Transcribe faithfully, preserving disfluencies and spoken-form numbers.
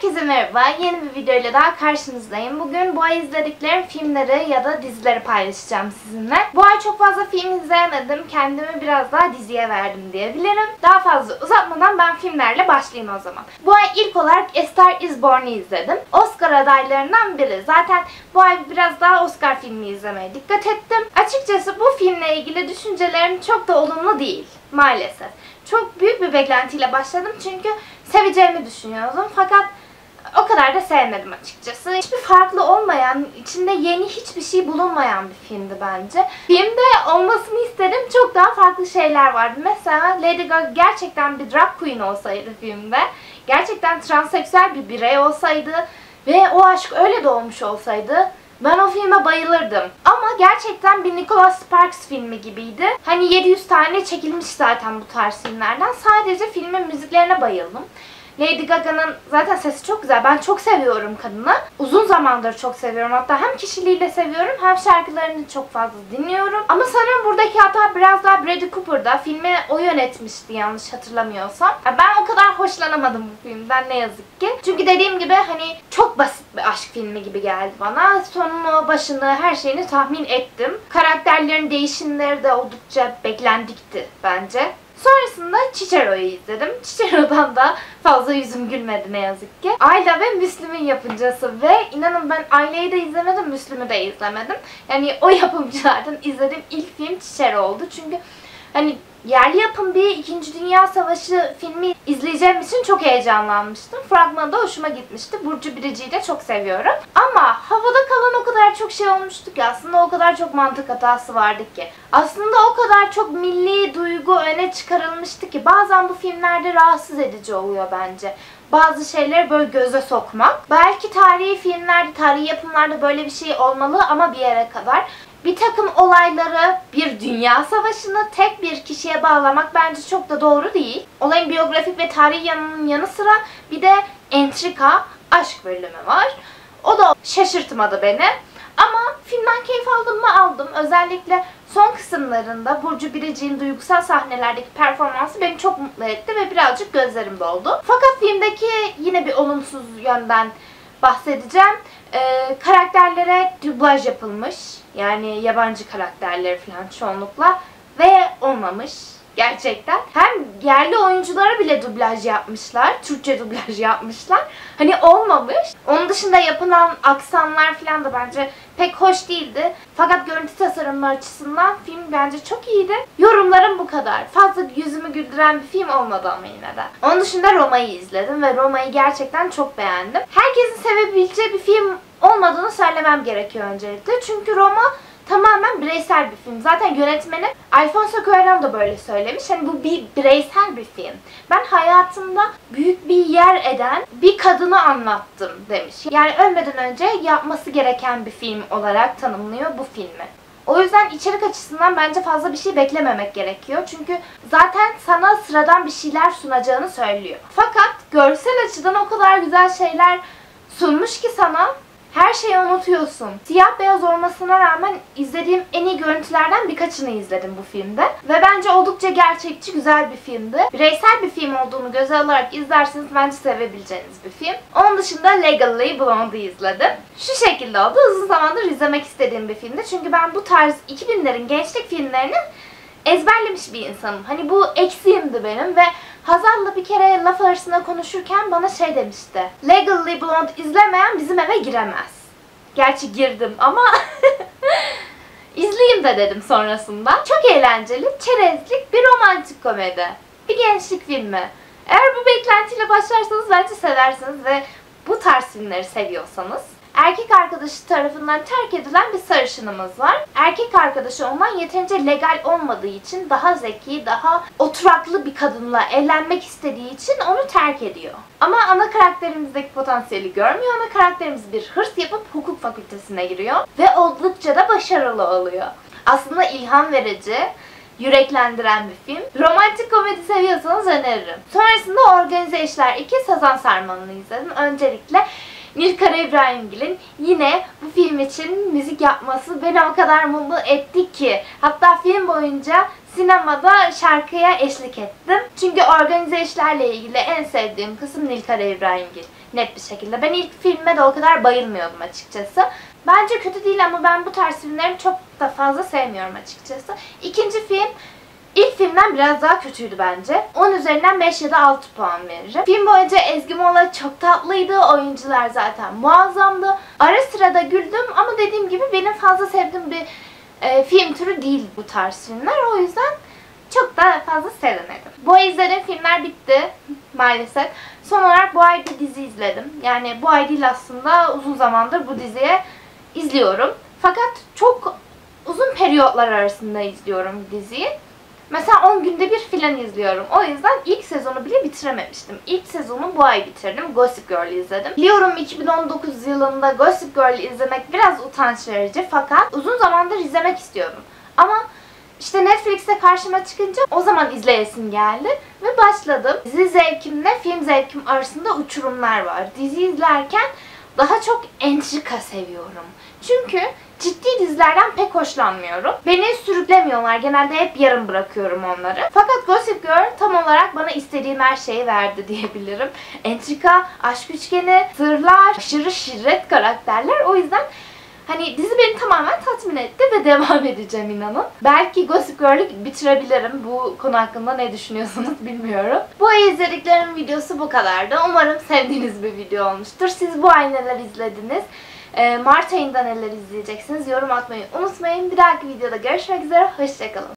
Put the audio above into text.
Herkese merhaba. Yeni bir videoyla daha karşınızdayım. Bugün bu ay izlediklerim filmleri ya da dizileri paylaşacağım sizinle. Bu ay çok fazla film izleyemedim. Kendimi biraz daha diziye verdim diyebilirim. Daha fazla uzatmadan ben filmlerle başlayayım o zaman. Bu ay ilk olarak A Star Is Born'u izledim. Oscar adaylarından biri. Zaten bu ay biraz daha Oscar filmi izlemeye dikkat ettim. Açıkçası bu filmle ilgili düşüncelerim çok da olumlu değil. Maalesef. Çok büyük bir beklentiyle başladım çünkü seveceğimi düşünüyordum. Fakat o kadar da sevmedim açıkçası. Hiçbir farklı olmayan, içinde yeni hiçbir şey bulunmayan bir filmdi bence. Filmde olmasını istedim. Çok daha farklı şeyler vardı. Mesela Lady Gaga gerçekten bir drag queen olsaydı filmde, gerçekten transseksüel bir birey olsaydı ve o aşk öyle doğmuş olsaydı ben o filme bayılırdım. Ama gerçekten bir Nicholas Sparks filmi gibiydi. Hani yedi yüz tane çekilmiş zaten bu tarz filmlerden. Sadece filmin müziklerine bayıldım. Lady Gaga'nın zaten sesi çok güzel. Ben çok seviyorum kadını. Uzun zamandır çok seviyorum. Hatta hem kişiliğiyle seviyorum hem şarkılarını çok fazla dinliyorum. Ama sanırım buradaki hata biraz daha Bradley Cooper'da. Filmi o yönetmişti yanlış hatırlamıyorsam. Ben o kadar hoşlanamadım bu filmden ne yazık ki. Çünkü dediğim gibi hani çok basit bir aşk filmi gibi geldi bana. Sonunu, başını, her şeyini tahmin ettim. Karakterlerin değişimleri de oldukça beklendikti bence. Sonrasında Cicero'yu izledim. Cicero'dan da fazla yüzüm gülmedi ne yazık ki. Ayla ve Müslüm'ün yapımcısı ve inanın ben Ayla'yı da izlemedim, Müslüm'ü de izlemedim. Yani o yapımcılardan izlediğim ilk film Cicero oldu. Çünkü hani yerli yapım bir İkinci Dünya Savaşı filmi izleyeceğim için çok heyecanlanmıştım. Fragmanı da hoşuma gitmişti. Burcu Biricik'i de çok seviyorum. Ama havada kalan o kadar çok şey olmuştu ki aslında o kadar çok mantık hatası vardı ki. Aslında o kadar çok milli duygu öne çıkarılmıştı ki bazen bu filmlerde rahatsız edici oluyor bence. Bazı şeyleri böyle göze sokmak. Belki tarihi filmlerde, tarihi yapımlarda böyle bir şey olmalı ama bir yere kadar. Bir takım olayları, bir dünya savaşını tek bir kişiye bağlamak bence çok da doğru değil. Olayın biyografik ve tarihi yanının yanı sıra bir de entrika, aşk bölümü var. O da şaşırtmadı beni. Ama filmden keyif aldım mı aldım. Özellikle son kısımlarında Burcu Biricik'in duygusal sahnelerdeki performansı beni çok mutlu etti ve birazcık gözlerim doldu. Fakat filmdeki yine bir olumsuz yönden bahsedeceğim. Ee, karakterlere dublaj yapılmış. Yani yabancı karakterleri falan çoğunlukla ve olmamış gerçekten. Hem yerli oyunculara bile dublaj yapmışlar. Türkçe dublaj yapmışlar. Hani olmamış. Onun dışında yapılan aksanlar falan da bence pek hoş değildi. Fakat görüntü tasarımı açısından film bence çok iyiydi. Yorumlarım bu kadar. Fazla yüzümü güldüren bir film olmadı ama yine de. Onun dışında Roma'yı izledim ve Roma'yı gerçekten çok beğendim. Herkesin sevebileceği bir film olmadığını söylemem gerekiyor öncelikle. Çünkü Roma tamamen bireysel bir film. Zaten yönetmeni Alfonso Cuarón da böyle söylemiş. Hani bu bir bireysel bir film. Ben hayatımda büyük bir yer eden bir kadını anlattım demiş. Yani ölmeden önce yapması gereken bir film olarak tanımlıyor bu filmi. O yüzden içerik açısından bence fazla bir şey beklememek gerekiyor. Çünkü zaten sana sıradan bir şeyler sunacağını söylüyor. Fakat görsel açıdan o kadar güzel şeyler sunmuş ki sana her şeyi unutuyorsun. Siyah beyaz olmasına rağmen izlediğim en iyi görüntülerden birkaçını izledim bu filmde. Ve bence oldukça gerçekçi, güzel bir filmdi. Bireysel bir film olduğunu göze alarak izlerseniz bence sevebileceğiniz bir film. Onun dışında Legally Blonde'u izledim. Şu şekilde oldu. Uzun zamandır izlemek istediğim bir filmdi. Çünkü ben bu tarz iki binlerin gençlik filmlerini ezberlemiş bir insanım. Hani bu eksiğimdi benim ve Hazal'la bir kere laf arasında konuşurken bana şey demişti. Legally Blonde izlemeyen bizim eve giremez. Gerçi girdim ama izleyeyim de dedim sonrasında. Çok eğlenceli, çerezlik bir romantik komedi. Bir gençlik filmi. Eğer bu beklentiyle başlarsanız bence seversiniz ve bu tarz filmleri seviyorsanız. Erkek arkadaşı tarafından terk edilen bir sarışınımız var. Erkek arkadaşı ondan yeterince legal olmadığı için daha zeki, daha oturaklı bir kadınla evlenmek istediği için onu terk ediyor. Ama ana karakterimizdeki potansiyeli görmüyor. Ana karakterimiz bir hırs yapıp hukuk fakültesine giriyor ve oldukça da başarılı oluyor. Aslında ilham verici, yüreklendiren bir film. Romantik komedi seviyorsanız öneririm. Sonrasında Organize İşler iki Sazan Sarmalı'nı izledim. Öncelikle Nilkara İbrahimgil'in yine bu film için müzik yapması beni o kadar mutlu etti ki. Hatta film boyunca sinemada şarkıya eşlik ettim. Çünkü organize işlerle ilgili en sevdiğim kısım Nilkara İbrahimgil. Net bir şekilde. Ben ilk filme de o kadar bayılmıyordum açıkçası. Bence kötü değil ama ben bu tarz filmleri çok da fazla sevmiyorum açıkçası. İkinci film İlk filmden biraz daha kötüydü bence. on üzerinden beş ya da altı puan veririm. Film boyunca Ezgi Mola çok tatlıydı. Oyuncular zaten muazzamdı. Ara sıra da güldüm ama dediğim gibi benim fazla sevdiğim bir e, film türü değil bu tarz filmler. O yüzden çok da fazla sevemedim. Bu ay izlediğim filmler bitti maalesef. Son olarak bu ay bir dizi izledim. Yani bu ay değil aslında, uzun zamandır bu diziyi izliyorum. Fakat çok uzun periyotlar arasında izliyorum diziyi. Mesela on günde bir filan izliyorum. O yüzden ilk sezonu bile bitirememiştim. İlk sezonu bu ay bitirdim. Gossip Girl'ü izledim. Biliyorum iki bin on dokuz yılında Gossip Girl'ü izlemek biraz utanç verici fakat uzun zamandır izlemek istiyordum. Ama işte Netflix'te karşıma çıkınca o zaman izleyesim geldi ve başladım. Dizi zevkimle film zevkim arasında uçurumlar var. Dizi izlerken daha çok entrika seviyorum. Çünkü ciddi dizilerden pek hoşlanmıyorum. Beni sürüklemiyorlar. Genelde hep yarım bırakıyorum onları. Fakat Gossip Girl tam olarak bana istediğim her şeyi verdi diyebilirim. Entrika, aşk üçgeni, sırlar, aşırı şirret karakterler. O yüzden hani dizi beni tamamen tatmin etti ve devam edeceğim inanın. Belki Gossip Girl'ü bitirebilirim. Bu konu hakkında ne düşünüyorsunuz bilmiyorum. Bu ay izlediklerim videosu bu kadardı. Umarım sevdiğiniz bir video olmuştur. Siz bu ay neler izlediniz? Mart ayında neler izleyeceksiniz? Yorum atmayı unutmayın. Bir dahaki videoda görüşmek üzere. Hoşçakalın.